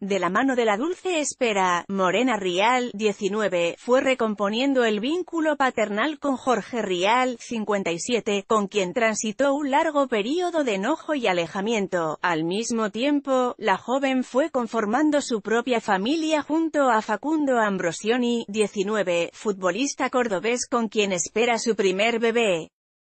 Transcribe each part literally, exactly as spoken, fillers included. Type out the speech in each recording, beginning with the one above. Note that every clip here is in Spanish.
de la mano de la dulce espera. Morena Rial, diecinueve, fue recomponiendo el vínculo paternal con Jorge Rial, cincuenta y siete, con quien transitó un largo período de enojo y alejamiento. Al mismo tiempo, la joven fue conformando su propia familia junto a Facundo Ambrosioni, diecinueve, futbolista cordobés con quien espera su primer bebé.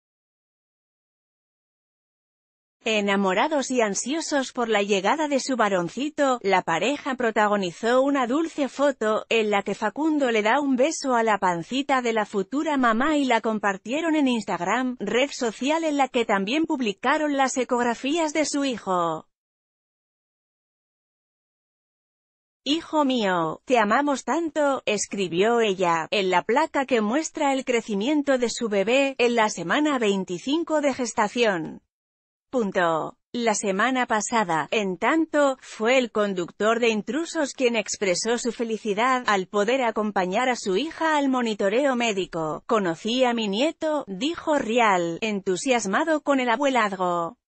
Enamorados y ansiosos por la llegada de su varoncito, la pareja protagonizó una dulce foto, en la que Facundo le da un beso a la pancita de la futura mamá y la compartieron en Instagram, red social en la que también publicaron las ecografías de su hijo. «Hijo mío, te amamos tanto», escribió ella, en la placa que muestra el crecimiento de su bebé, en la semana veinticinco de gestación. Punto. La semana pasada, en tanto, fue el conductor de Intrusos quien expresó su felicidad al poder acompañar a su hija al monitoreo médico. «Conocí a mi nieto», dijo Rial, entusiasmado con el abuelazgo.